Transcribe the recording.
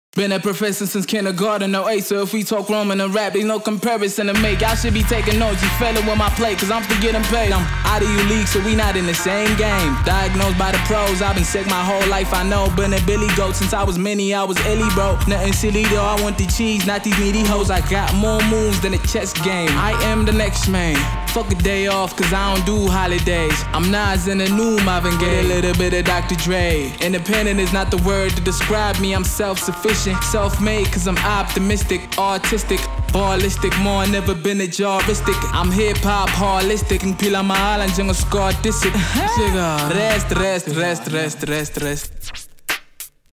Been a professor since kindergarten, no A, so if we talk Roman and rap, there's no comparison to make. Y'all should be taking notes, you failing with my plate, cause I'm still getting paid. I'm out of you league, so we not in the same game. Diagnosed by the pros, I've been sick my whole life, I know. Been a Billy Goat since I was mini, I was illy, bro. Nothing silly though, I want the cheese, not these needy hoes. I got more moves than a chess game. I am the next man. Fuck a day off, cause I don't do holidays. I'm Nas in a new Marvin Gaye, a little bit of Dr. Dre. Independent is not the word to describe me, I'm self-sufficient. Self-made cause I'm optimistic, artistic, ballistic, more never been a jaristic. I'm hip-hop, holistic, ang pila mahalan dyan ang score disc. Rest.